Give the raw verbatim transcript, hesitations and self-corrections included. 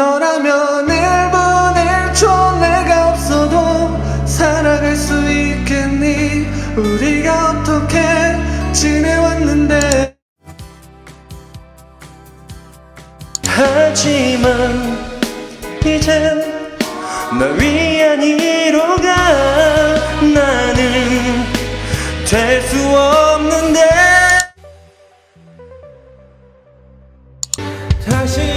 너라면 일 분 일 초 내가 없어도 살아갈 수 있겠니? 우리가 어떻게 지내왔는데. 하지만 이젠 널 위한 위로가 나는 될 수 없는데. 다시